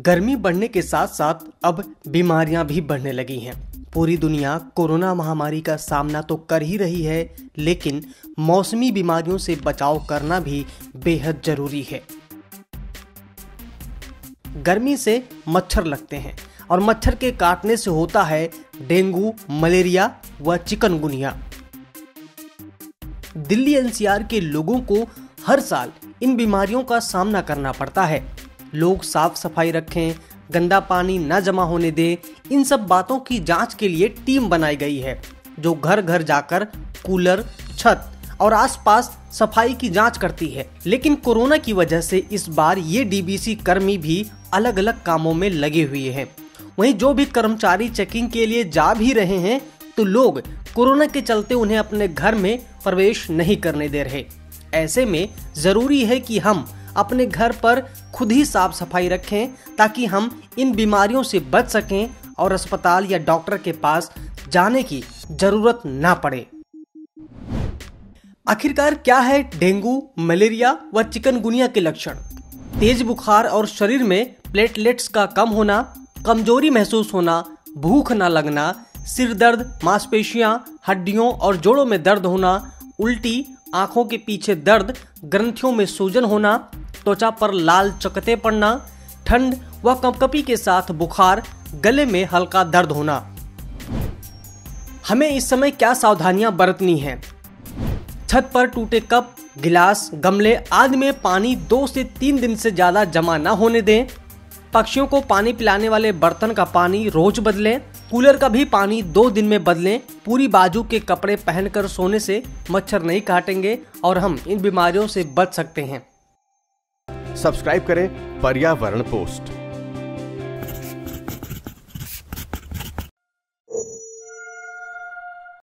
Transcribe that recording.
गर्मी बढ़ने के साथ साथ अब बीमारियां भी बढ़ने लगी हैं। पूरी दुनिया कोरोना महामारी का सामना तो कर ही रही है, लेकिन मौसमी बीमारियों से बचाव करना भी बेहद जरूरी है। गर्मी से मच्छर लगते हैं और मच्छर के काटने से होता है डेंगू, मलेरिया व चिकनगुनिया। दिल्ली एनसीआर के लोगों को हर साल इन बीमारियों का सामना करना पड़ता है। लोग साफ सफाई रखें, गंदा पानी न जमा होने दें, इन सब बातों की जांच के लिए टीम बनाई गई है जो घर घर जाकर कूलर, छत और आसपास सफाई की जांच करती है। लेकिन कोरोना की वजह से इस बार ये डीबीसी कर्मी भी अलग अलग कामों में लगे हुए हैं। वहीं जो भी कर्मचारी चेकिंग के लिए जा भी रहे हैं तो लोग कोरोना के चलते उन्हें अपने घर में प्रवेश नहीं करने दे रहे। ऐसे में जरूरी है कि हम अपने घर पर खुद ही साफ सफाई रखें ताकि हम इन बीमारियों से बच सकें और अस्पताल या डॉक्टर के पास जाने की जरूरत ना पड़े। आखिरकार क्या है डेंगू, मलेरिया व चिकनगुनिया के लक्षण? तेज बुखार और शरीर में प्लेटलेट्स का कम होना, कमजोरी महसूस होना, भूख न लगना, सिर दर्द, मांसपेशियां, हड्डियों और जोड़ों में दर्द होना, उल्टी, आंखों के पीछे दर्द, ग्रंथियों में सूजन होना, त्वचा पर लाल चकत्ते पड़ना, ठंड व कंपकपी के साथ बुखार, गले में हल्का दर्द होना। हमें इस समय क्या सावधानियां बरतनी हैं? छत पर टूटे कप, गिलास, गमले आदि में पानी 2 से 3 दिन से ज्यादा जमा न होने दें। पक्षियों को पानी पिलाने वाले बर्तन का पानी रोज बदलें। कूलर का भी पानी 2 दिन में बदलें। पूरी बाजू के कपड़े पहनकर सोने से मच्छर नहीं काटेंगे और हम इन बीमारियों से बच सकते हैं। सब्सक्राइब करें पर्यावरण पोस्ट।